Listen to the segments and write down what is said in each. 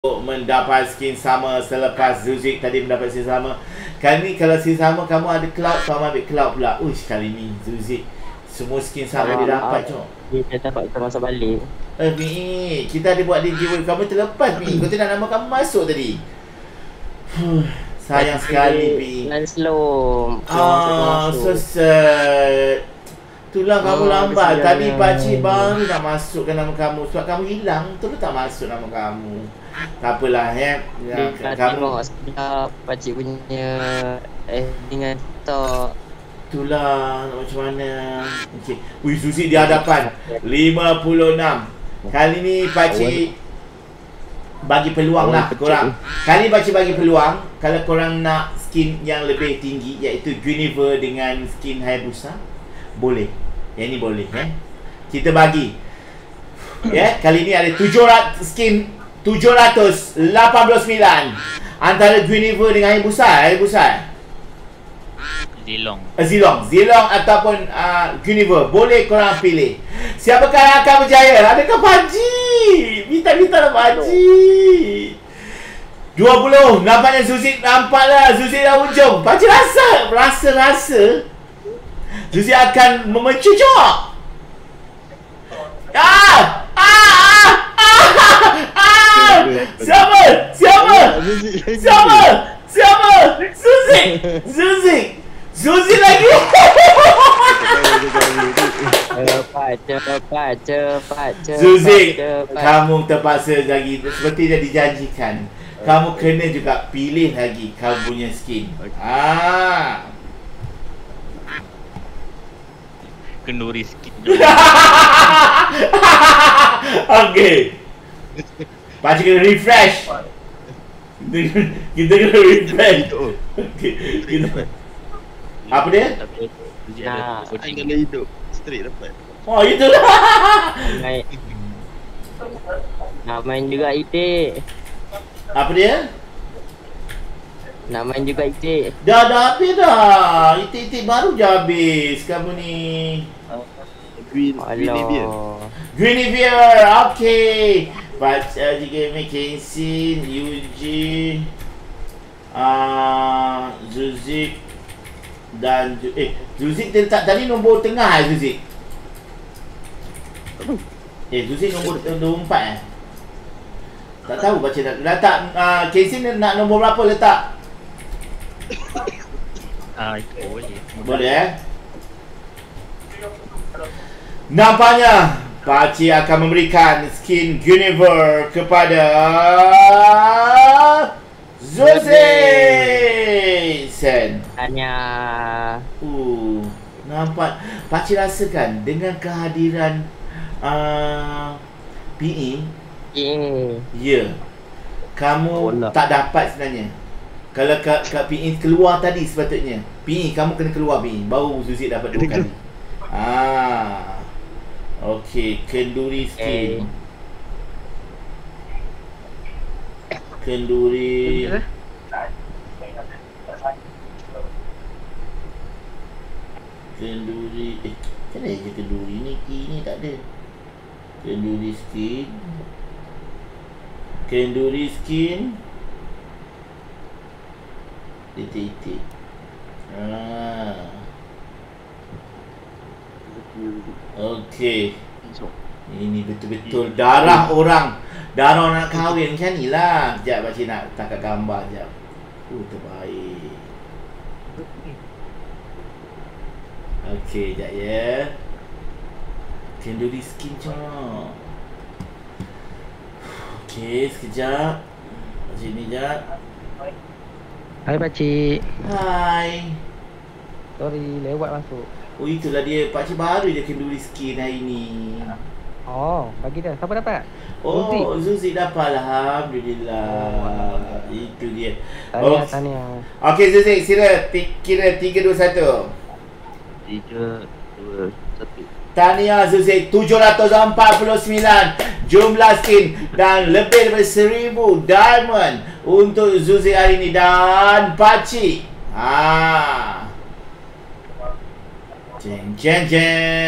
mendapat skin sama selepas Zuzik tadi mendapat skin sama. Kali ni kalau skin sama kamu ada cloud, kamu ambil cloud pula. Uish, kali ni Zuzik semua skin sama dia dapat, cok. Dia dapat kita masuk balik. Mi, kita ada buat dia giveaway. Kamu terlepas, Mi. Kau tak nak nama kamu masuk tadi. Sayang sekali, Mi. Dan slow. So sad. Itulah kamu lambat. Tadi pakcik baru nak masukkan nama kamu. Sebab kamu hilang, terus tak masuk nama kamu. Tak apalah, ya. Dia Kamu tengok sedap pakcik punya dengan TikTok. itulah macam mana. Okey. Ui, Susi di hadapan 56. Kali ni pakcik bagi peluang lah korang. Kali ni pakcik bagi peluang. Kalau korang nak skin yang lebih tinggi, iaitu Guinevere dengan skin Hayabusa, boleh. Yang ni boleh, kita bagi. Kali ni ada 700 skin 789 antara Guinevere dengan Hayabusa. Zilong ataupun Guinevere. Boleh korang pilih. Siapakah yang akan berjaya? Adakah Pakcik? Minta-minta lah Pakcik. 20. Nampaknya Zuzik. Nampaklah Zuzik dah hujung. Pakcik rasa Zuzik akan memecucuk. Siapa? Zuzik lagi. Cepat. Zuzik, kamu terpaksa lagi. Seperti yang dijanjikan, kamu kena juga pilih lagi kamu punya skin. Kenduri skin. Okay, pakcik kena refresh. Kita kena refresh. Okay, kita. Apa dia? Saya kena hidup straight dapat. Oh, itulah. Nak main juga itik. Apa dia? Nak main juga itik. Dah habis dah. Itik-itik baru je habis kamu ni. Guinevere. Okay. Baca juga Kensin, Yuji, Zuzik dan Zuzik letak tadi nombor tengah Zuzik. Zuzik nombor 4 Tak tahu baca tak. Letak Kensin nak nombor berapa letak? Boleh Nampaknya Pakcik akan memberikan skin Guinevere kepada Zuzik Sen. Tanya. Nampak Pakcik rasakan dengan kehadiran PE. Ya. Kamu tak dapat sebenarnya. Kalau Kak PE keluar tadi sepatutnya. PE kamu kena keluar PE. Baru Zuzik dapat 2 kali. Okey, kenduri skin. Kenduri. Mana je kenduri ni? Ini tak ada. Kenduri skin. Titik. Okey. Ini betul-betul darah orang. Darah orang nak kahwin macam ni lah. Sekejap pakcik nak tangkap gambar sekejap. Terbaik. Okey, sekejap ya. Kenduri skin cok. Okey, sekejap. Pakcik ni sekejap. Hai pakcik. Hai. Sorry, lewat masuk. Oh, itulah dia. Pakcik baru je kenduri skin hari ni. Oh, bagi dah. Siapa dapat? Oh, Zuzik dapat lah. Alhamdulillah. Itu dia. Tahniah. Okey Zuzik, sila kira 3, 2, 1. 3, 2, 1. Tahniah Zuzik, 749 jumlah skin dan lebih daripada 1000 diamond untuk Zuzik hari ni. Dan pakcik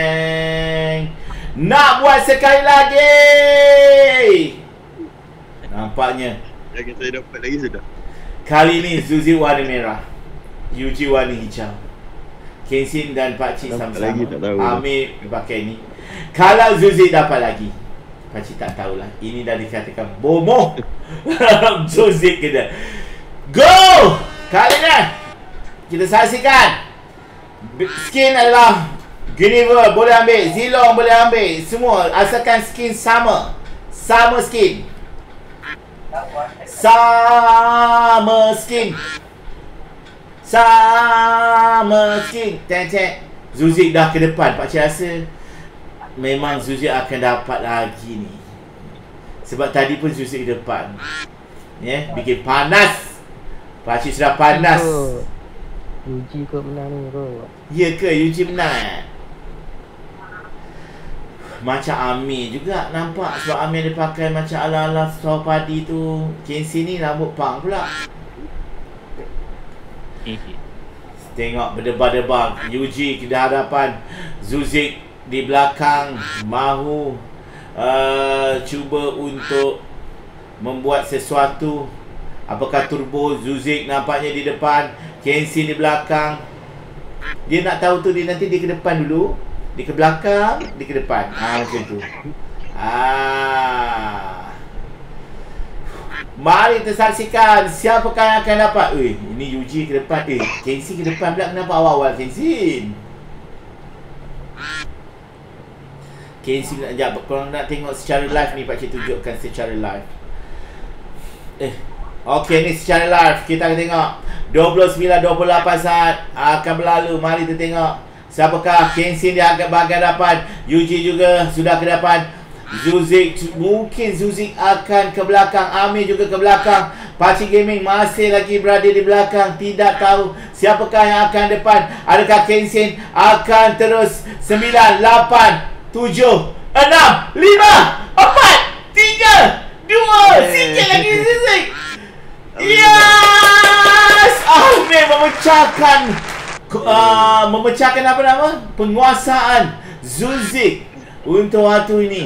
Jeng. Nak buat sekali lagi. Nampaknya Jangan saya dapat lagi sudah. kali ni Zuzik warna merah, Yuji warna hijau. Kenshin dan Pakcik Dapat sama-sama. lagi tak tahu. Amir pakai ni. Kalau Zuzik dapat lagi, Pakcik tak tahulah. Ini dah dikatakan bomoh. Zuzik kena. Go! Kali ni kita saksikan. Skin adalah Guinevere boleh ambil, Zilong boleh ambil, semua asalkan skin sama. Sama skin. Sama skin. Sama skin. Cek. Zuzik dah ke depan. Pakcik rasa memang Zuzik akan dapat lagi ni. Sebab tadi pun Zuzik ke depan. Ya, bikin panas. Pakcik sudah panas. Yuji kot menang ni kot. Ya ke Yuji menang? Macam Amir juga nampak. Sebab Amir dia pakai macam ala-ala saw padi tu. Kenshin ni rambut pang pula. Tengok berdebar-debar. Yuji di hadapan, Zuzik di belakang. Mahu cuba untuk membuat sesuatu. Apakah turbo? Zuzik nampaknya di depan, Kenshin di belakang. Dia nak tahu tu dia nanti dia ke depan dulu, dia ke belakang, dia ke depan. Macam tu. Mari kita saksikan siapakah yang akan dapat. Ini Yuji ke depan. Kenshin ke depan pula. Kenapa awal-awal Kenshin? Kenshin sekejap. Korang nak tengok secara live ni, Pakcik tunjukkan secara live. Okey, ni secara live. Kita akan tengok 29-28 saat akan berlalu. Mari kita tengok siapakah. Kenshin dia agak bahagian depan, Yuji juga sudah ke depan. Zuzik, mungkin Zuzik akan ke belakang, Amir juga ke belakang. Pakcik Gaming masih lagi berada di belakang. Tidak tahu siapakah yang akan depan. Adakah Kenshin akan terus 9, 8, 7, 6, 5, 4, 3, 2. Sikit lagi Zuzik. Yes! Amir memecahkan apa nama? Penguasaan Zuzik untuk waktu ini.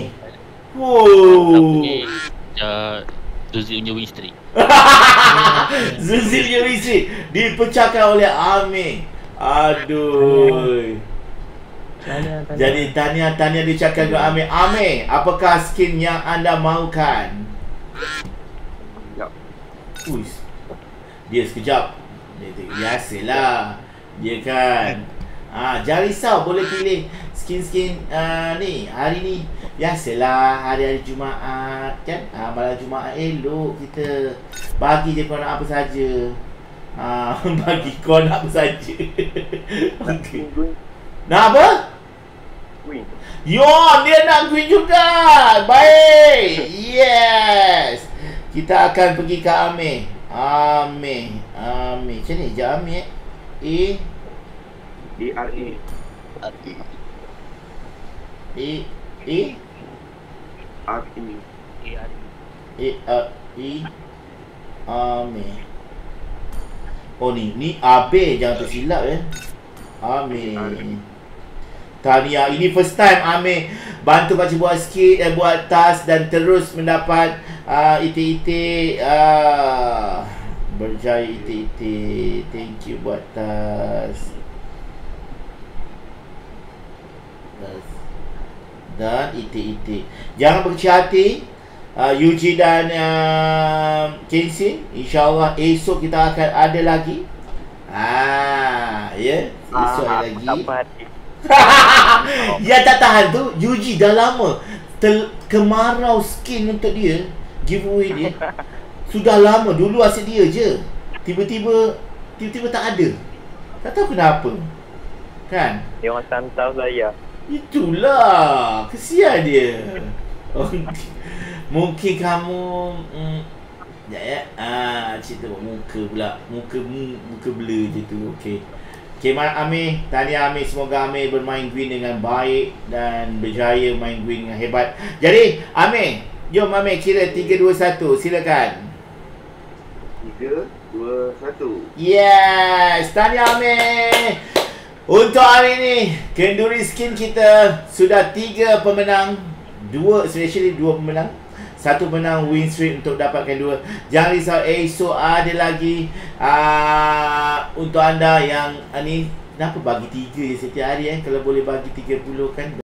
Zuzik punya win streak. Zuzik punya win streak dipecahkan oleh Amir. Aduh. Jadi tahniah diucapkan ke Amir. Amir, apakah skin yang anda mahukan? Uish. Dia sekejap. Biasalah. Dia kan. Jangan risau, boleh pilih skin-skin ni hari ni. Biasalah hari-hari Jumaat kan. Malam Jumaat elok kita bagi je kau nak apa saja. Bagi kau nak apa saja. Okay. Nak apa? Queen. Dia nak Queen juga. Baik. Yes. Kita akan pergi ke Amir. Amir. Macam ni je Amir. D-R-E Amir. Oh ni Abe, jangan tersilap Amir. Tahniah, ini first time Amir bantu Pakcik buat sikit, buat tas dan terus mendapat itik-itik berjaya itik-itik. Thank you buat tas dan itik-itik. Jangan berkecil hati Yuji dan Kenshin. InsyaAllah esok kita akan ada lagi. Esok ada lagi. Yang tak tahan tu Yuji dah lama kemarau skin untuk dia, giveaway dia. Sudah lama. Dulu asyik dia je. Tiba-tiba tak ada. Tak tahu kenapa. Kan? Dia orang santau saya. Itulah. Kesian dia. Mungkin kamu cerita muka pula. Muka blur je tu. Okey. Okay, Amir, tahniah Amir. Semoga Amir bermain Gwyn dengan baik dan berjaya main Gwyn dengan hebat. Jadi, Amir, jom Amir kira 3, 2, 1. Silakan. 3, 2, 1. Yes, tahniah Amir. Untuk hari ini, Kenduri Skin kita sudah 3 pemenang. 2 pemenang. Satu menang win streak untuk dapatkan 2. Jangan risau, esok ada lagi untuk anda yang ni kenapa bagi 3 je setiap hari kalau boleh bagi 30 kan.